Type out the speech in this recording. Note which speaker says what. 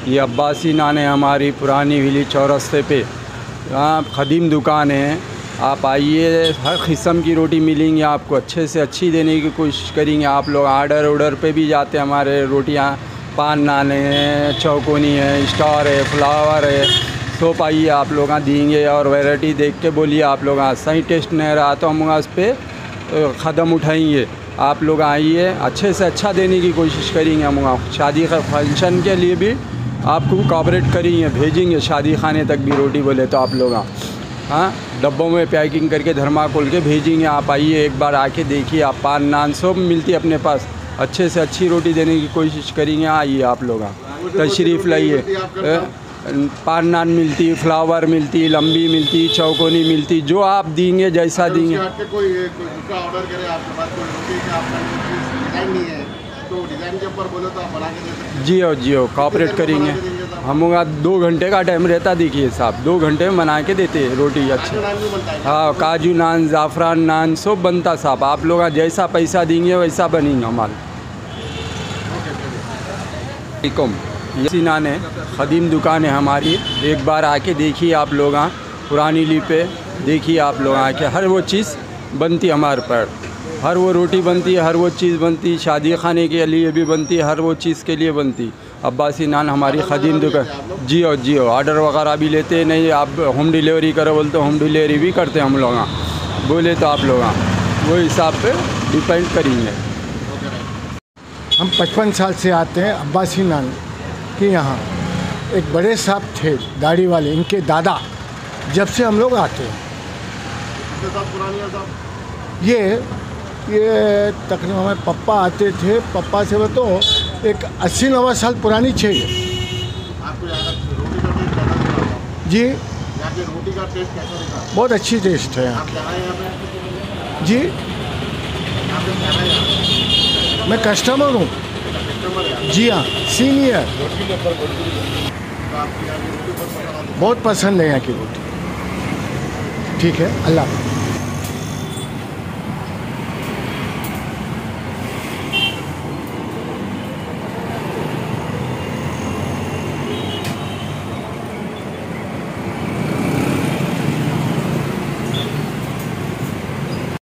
Speaker 1: ये अब्बासी नान है हमारी पुरानी विली चौरस्ते पे, यहाँ ख़दीम दुकान है। आप आइए, हर किस्म की रोटी मिलेंगी आपको, अच्छे से अच्छी देने की कोशिश करेंगे। आप लोग ऑर्डर पे भी जाते हैं हमारे रोटियाँ, पान नान है, चौकोनी है, स्टार है, फ्लावर है, सब आइए आप लोग देंगे। और वैरायटी देख के बोलिए आप लोग सही टेस्ट नहीं रहा तो हम उस पर कदम उठाएंगे। आप लोग आइए, अच्छे से अच्छा देने की कोशिश करेंगे। हम शादी का फंक्शन के लिए भी आपको कोऑपरेट करेंगे, भेजेंगे शादी खाने तक भी रोटी बोले तो आप लोग हाँ डब्बों में पैकिंग करके थर्माकोल के भेजेंगे। आप आइए, एक बार आके देखिए। आप पान नान सब मिलती है अपने पास, अच्छे से अच्छी रोटी देने की कोशिश करेंगे। आइए आप लोग तशरीफ़ लाइए। पान नान मिलती, फ्लावर मिलती, लंबी मिलती, चौकोनी मिलती, जो आप देंगे जैसा देंगे। जियो कोऑपरेट करेंगे। हम 2 घंटे का टाइम रहता, देखिए साहब 2 घंटे में बना के देते हैं रोटी अच्छी। हाँ, काजू नान, ज़ाफ़रान नान सब बनता साहब। आप लोग जैसा पैसा देंगे वैसा बनेंगे हमारा। ये नान है, ख़दीम दुकान है हमारी। एक बार आके देखिए आप लोग, पुरानी ली पे देखिए आप लोग आके। हर वो चीज़ बनती हमारे पर, हर वो रोटी बनती है, हर वो चीज़ बनती, शादी खाने के लिए भी बनती, हर वो चीज़ के लिए बनती। अब्बासी नान हमारी ख़दीम दुकान। जियो ऑर्डर वगैरह भी लेते नहीं। आप होम डिलीवरी करो बोलते तो होम डिलीवरी भी करते हैं हम लोग। बोले तो आप लोग वो हिसाब पे डिपेंड करेंगे।
Speaker 2: हम 55 साल से आते हैं अब्बासी नान के यहाँ। एक बड़े साहब थे दाढ़ी वाले, इनके दादा, जब से हम लोग आते हैं। ये तकरीबन हमारे पप्पा आते थे, पप्पा से वो तो एक 80-90 साल पुरानी चाहिए। जी,
Speaker 3: रोटी का टेस्ट कैसा दिखा?
Speaker 2: बहुत अच्छी टेस्ट है यहाँ जी। मैं कस्टमर हूँ जी। हाँ, सीनियर। बहुत पसंद है यहाँ की रोटी। ठीक है, अल्लाह।